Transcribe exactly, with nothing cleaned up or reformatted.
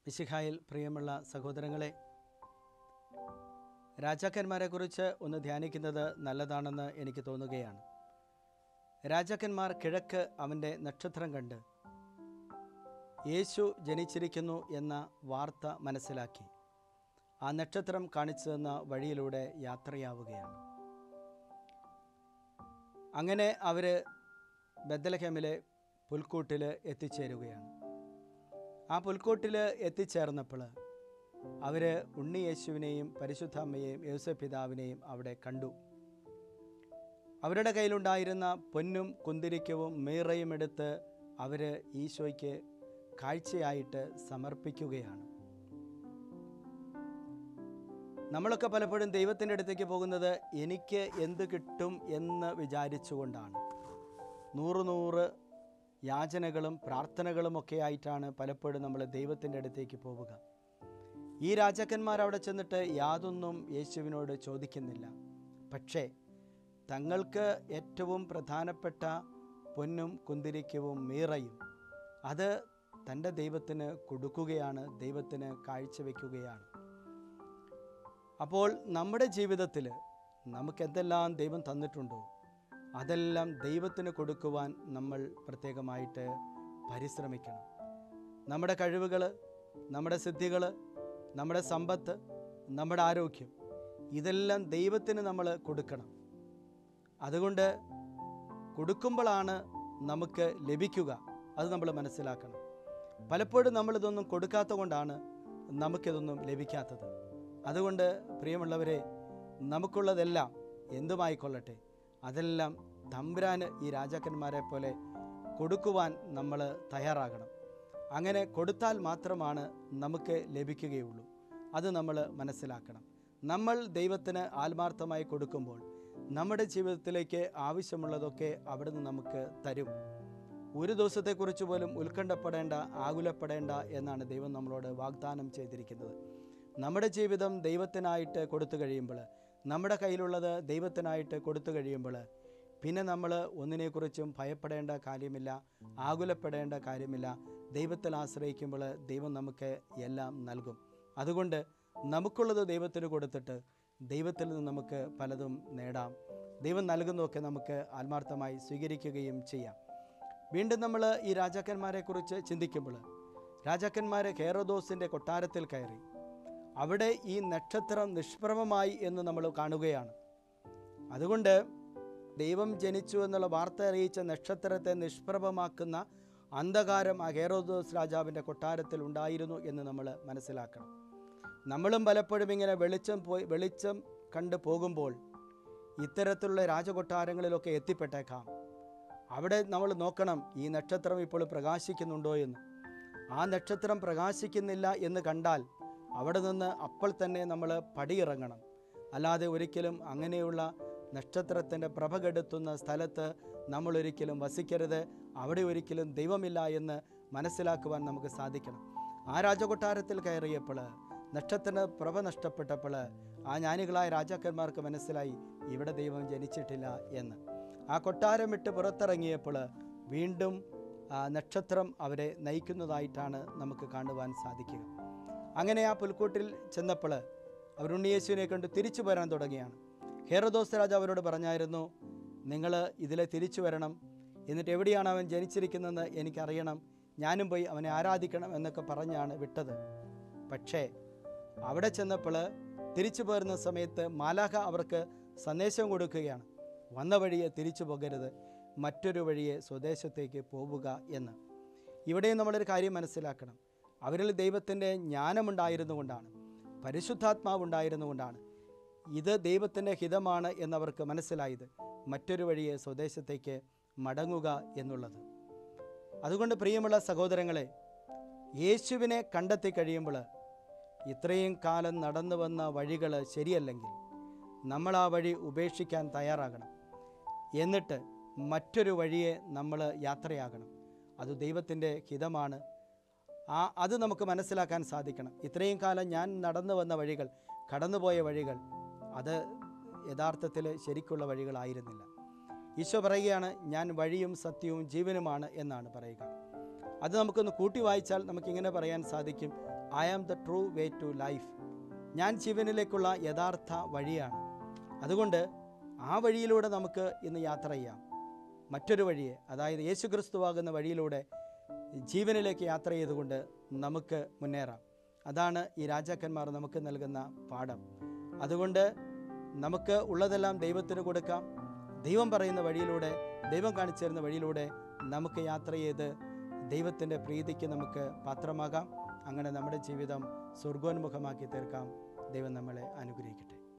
മിശിഹായിൽ പ്രിയമുള്ള സഹോദരങ്ങളെ, രാജാക്കന്മാരെക്കുറിച്ച് ഒന്ന് ധ്യാനിക്കുന്നത് നല്ലതാണെന്ന് എനിക്ക് തോന്നുകയാണ്. രാജാക്കന്മാർ കിഴക്ക് അവൻ്റെ നക്ഷത്രം കണ്ട് യേശു ജനിച്ചിരിക്കുന്നു എന്ന വാർത്ത മനസ്സിലാക്കി ആ നക്ഷത്രം കാണിച്ചു തന്ന വഴിയിലൂടെ യാത്രയാവുകയാണ്. അങ്ങനെ അവർ ബെത്ലഹേമിലെ പുൽക്കൂട്ടിൽ എത്തിച്ചേരുകയാണ്. ആ പുൽക്കൂട്ടിൽ എത്തിച്ചേർന്നപ്പോൾ അവർ ഉണ്ണി യേശുവിനെയും പരിശുദ്ധാമ്മയെയും യേശുപിതാവിനെയും അവിടെ കണ്ടു. അവരുടെ കയ്യിലുണ്ടായിരുന്ന പൊന്നും കുന്തിരിക്കവും മീറയും എടുത്ത് അവർ ഈശോയ്ക്ക് കാഴ്ചയായിട്ട് സമർപ്പിക്കുകയാണ്. നമ്മളൊക്കെ പലപ്പോഴും ദൈവത്തിൻ്റെ അടുത്തേക്ക് പോകുന്നത് എനിക്ക് എന്ത് കിട്ടും എന്ന് വിചാരിച്ചുകൊണ്ടാണ്. നൂറ് നൂറ് യാചനകളും പ്രാർത്ഥനകളുമൊക്കെ ആയിട്ടാണ് പലപ്പോഴും നമ്മൾ ദൈവത്തിൻ്റെ അടുത്തേക്ക് പോവുക. ഈ രാജാക്കന്മാർ അവിടെ ചെന്നിട്ട് യാതൊന്നും യേശുവിനോട് ചോദിക്കുന്നില്ല. പക്ഷേ തങ്ങൾക്ക് ഏറ്റവും പ്രധാനപ്പെട്ട പൊന്നും കുന്തിരിക്കവും മീറയും അത് തൻ്റെ ദൈവത്തിന് കൊടുക്കുകയാണ്, ദൈവത്തിന് കാഴ്ചവെക്കുകയാണ്. അപ്പോൾ നമ്മുടെ ജീവിതത്തിൽ നമുക്കെന്തെല്ലാം ദൈവം തന്നിട്ടുണ്ടോ അതെല്ലാം ദൈവത്തിന് കൊടുക്കുവാൻ നമ്മൾ പ്രത്യേകമായിട്ട് പരിശ്രമിക്കണം. നമ്മുടെ കഴിവുകൾ, നമ്മുടെ സിദ്ധികൾ, നമ്മുടെ സമ്പത്ത്, നമ്മുടെ ആരോഗ്യം, ഇതെല്ലാം ദൈവത്തിന് നമ്മൾ കൊടുക്കണം. അതുകൊണ്ട് കൊടുക്കുമ്പോഴാണ് നമുക്ക് ലഭിക്കുക. അത് നമ്മൾ മനസ്സിലാക്കണം. പലപ്പോഴും നമ്മളിതൊന്നും കൊടുക്കാത്ത കൊണ്ടാണ് നമുക്കിതൊന്നും ലഭിക്കാത്തത്. അതുകൊണ്ട് പ്രിയമുള്ളവരെ, നമുക്കുള്ളതെല്ലാം എന്തുമായിക്കൊള്ളട്ടെ, അതെല്ലാം തമ്പുരാന് ഈ രാജാക്കന്മാരെ പോലെ കൊടുക്കുവാൻ നമ്മൾ തയ്യാറാകണം. അങ്ങനെ കൊടുത്താൽ മാത്രമാണ് നമുക്ക് ലഭിക്കുകയുള്ളൂ. അത് നമ്മൾ മനസ്സിലാക്കണം. നമ്മൾ ദൈവത്തിന് ആത്മാർത്ഥമായി കൊടുക്കുമ്പോൾ നമ്മുടെ ജീവിതത്തിലേക്ക് ആവശ്യമുള്ളതൊക്കെ അവിടുന്ന് നമുക്ക് തരും. ഒരു ദിവസത്തെക്കുറിച്ച് പോലും ഉത്കണ്ഠപ്പെടേണ്ട, ആകുലപ്പെടേണ്ട എന്നാണ് ദൈവം നമ്മളോട് വാഗ്ദാനം ചെയ്തിരിക്കുന്നത്. നമ്മുടെ ജീവിതം ദൈവത്തിനായിട്ട് കൊടുത്തു കഴിയുമ്പോൾ, നമ്മുടെ കയ്യിലുള്ളത് ദൈവത്തിനായിട്ട് കൊടുത്തു കഴിയുമ്പോൾ പിന്നെ നമ്മൾ ഒന്നിനെക്കുറിച്ചും ഭയപ്പെടേണ്ട കാര്യമില്ല, ആകുലപ്പെടേണ്ട കാര്യമില്ല. ദൈവത്തിൽ ആശ്രയിക്കുമ്പോൾ ദൈവം നമുക്ക് എല്ലാം നൽകും. അതുകൊണ്ട് നമുക്കുള്ളത് ദൈവത്തിന് കൊടുത്തിട്ട് ദൈവത്തിൽ നിന്ന് നമുക്ക് പലതും നേടാം. ദൈവം നൽകുന്നതൊക്കെ നമുക്ക് ആത്മാർത്ഥമായി സ്വീകരിക്കുകയും ചെയ്യാം. വീണ്ടും നമ്മൾ ഈ രാജാക്കന്മാരെക്കുറിച്ച് ചിന്തിക്കുമ്പോൾ, രാജാക്കന്മാർ ഹേറോദോസിൻ്റെ കൊട്ടാരത്തിൽ കയറി. അവിടെ ഈ നക്ഷത്രം നിഷ്പ്രഭമായി എന്ന് നമ്മൾ കാണുകയാണ്. അതുകൊണ്ട് ദൈവം ജനിച്ചു എന്നുള്ള വാർത്ത അറിയിച്ച നക്ഷത്രത്തെ നിഷ്പ്രഭമാക്കുന്ന അന്ധകാരം ആ ഹേറോദോസ് രാജാവിൻ്റെ കൊട്ടാരത്തിൽ ഉണ്ടായിരുന്നു എന്ന് നമ്മൾ മനസ്സിലാക്കണം. നമ്മളും പലപ്പോഴും ഇങ്ങനെ വെളിച്ചം പോയി വെളിച്ചം കണ്ടു പോകുമ്പോൾ ഇത്തരത്തിലുള്ള രാജകൊട്ടാരങ്ങളിലൊക്കെ എത്തിപ്പെട്ടേക്കാം. അവിടെ നമ്മൾ നോക്കണം, ഈ നക്ഷത്രം ഇപ്പോൾ പ്രകാശിക്കുന്നുണ്ടോ എന്ന്. ആ നക്ഷത്രം പ്രകാശിക്കുന്നില്ല എന്ന് കണ്ടാൽ അവിടെ നിന്ന് അപ്പോൾ തന്നെ നമ്മൾ പടിയിറങ്ങണം. അല്ലാതെ ഒരിക്കലും അങ്ങനെയുള്ള നക്ഷത്രത്തിൻ്റെ പ്രഭ കെടുത്തുന്ന സ്ഥലത്ത് നമ്മളൊരിക്കലും വസിക്കരുത്. അവിടെ ഒരിക്കലും ദൈവമില്ല എന്ന് മനസ്സിലാക്കുവാൻ നമുക്ക് സാധിക്കണം. ആ രാജകൊട്ടാരത്തിൽ കയറിയപ്പോൾ നക്ഷത്ര പ്രഭ നഷ്ടപ്പെട്ടപ്പോൾ ആ ജ്ഞാനികളായ രാജാക്കന്മാർക്ക് മനസ്സിലായി ഇവിടെ ദൈവം ജനിച്ചിട്ടില്ല എന്ന്. ആ കൊട്ടാരം വിട്ട് പുറത്തിറങ്ങിയപ്പോൾ വീണ്ടും ആ നക്ഷത്രം അവരെ നയിക്കുന്നതായിട്ടാണ് നമുക്ക് കാണുവാൻ സാധിക്കുക. അങ്ങനെ ആ പുൽക്കൂട്ടിൽ ചെന്നപ്പോൾ അവർ ഉണ്ണിയേശുവിനെ കണ്ട് തിരിച്ചു വരാൻ തുടങ്ങിയാണ്. ഹേറോദോസ് രാജാവ് അവരോട് പറഞ്ഞായിരുന്നു, നിങ്ങൾ ഇതിലെ തിരിച്ചു വരണം, എന്നിട്ട് എവിടെയാണ് അവൻ ജനിച്ചിരിക്കുന്നതെന്ന് എനിക്കറിയണം, ഞാനും പോയി അവനെ ആരാധിക്കണം എന്നൊക്കെ പറഞ്ഞാണ് വിട്ടത്. പക്ഷേ അവിടെ ചെന്നപ്പോൾ തിരിച്ചു പോരുന്ന സമയത്ത് മാലാഖ അവർക്ക് സന്ദേശം കൊടുക്കുകയാണ്, വന്ന വഴിയെ തിരിച്ചു പോകരുത്, മറ്റൊരു വഴിയെ സ്വദേശത്തേക്ക് പോവുക എന്ന്. ഇവിടെയും നമ്മളൊരു കാര്യം മനസ്സിലാക്കണം. അവരിൽ ദൈവത്തിൻ്റെ ജ്ഞാനമുണ്ടായിരുന്നു കൊണ്ടാണ്, പരിശുദ്ധാത്മാവ് ഉണ്ടായിരുന്നുകൊണ്ടാണ് ഇത് ദൈവത്തിൻ്റെ ഹിതമാണ് എന്നവർക്ക് മനസ്സിലായത്, മറ്റൊരു വഴിയെ സ്വദേശത്തേക്ക് മടങ്ങുക എന്നുള്ളത്. അതുകൊണ്ട് പ്രിയമുള്ള സഹോദരങ്ങളെ, യേശുവിനെ കണ്ടെത്തി കഴിയുമ്പോൾ ഇത്രയും കാലം നടന്നു വന്ന വഴികൾ ശരിയല്ലെങ്കിൽ നമ്മൾ ആ വഴി ഉപേക്ഷിക്കാൻ തയ്യാറാകണം. എന്നിട്ട് മറ്റൊരു വഴിയെ നമ്മൾ യാത്രയാകണം. അത് ദൈവത്തിൻ്റെ ഹിതമാണ്. ആ അത് നമുക്ക് മനസ്സിലാക്കാൻ സാധിക്കണം. ഇത്രയും കാലം ഞാൻ നടന്നു വന്ന വഴികൾ, കടന്നുപോയ വഴികൾ, അത് യഥാർത്ഥത്തിൽ ശരിക്കുള്ള വഴികളായിരുന്നില്ല. ഈശോ പറയുകയാണ്, ഞാൻ വഴിയും സത്യവും ജീവനുമാണ് എന്നാണ് പറയുക. അത് നമുക്കൊന്ന് കൂട്ടി വായിച്ചാൽ നമുക്കിങ്ങനെ പറയാൻ സാധിക്കും, I am the true way to life. ഞാൻ ജീവനിലേക്കുള്ള യഥാർത്ഥ വഴിയാണ്. അതുകൊണ്ട് ആ വഴിയിലൂടെ നമുക്ക് ഇന്ന് യാത്ര ചെയ്യാം. മറ്റൊരു വഴിയെ, അതായത് യേശു ക്രിസ്തുവാകുന്ന വഴിയിലൂടെ ജീവനിലേക്ക് യാത്ര ചെയ്തുകൊണ്ട് നമുക്ക് മുന്നേറാം. അതാണ് ഈ രാജാക്കന്മാർ നമുക്ക് നൽകുന്ന പാഠം. അതുകൊണ്ട് നമുക്ക് ഉള്ളതെല്ലാം ദൈവത്തിന് കൊടുക്കാം. ദൈവം പറയുന്ന വഴിയിലൂടെ, ദൈവം കാണിച്ചു തരുന്ന വഴിയിലൂടെ നമുക്ക് യാത്ര ചെയ്ത് ദൈവത്തിൻ്റെ പ്രീതിക്ക് നമുക്ക് പാത്രമാകാം. അങ്ങനെ നമ്മുടെ ജീവിതം സ്വർഗോന്മുഖമാക്കി തീർക്കാം. ദൈവം നമ്മളെ അനുഗ്രഹിക്കട്ടെ.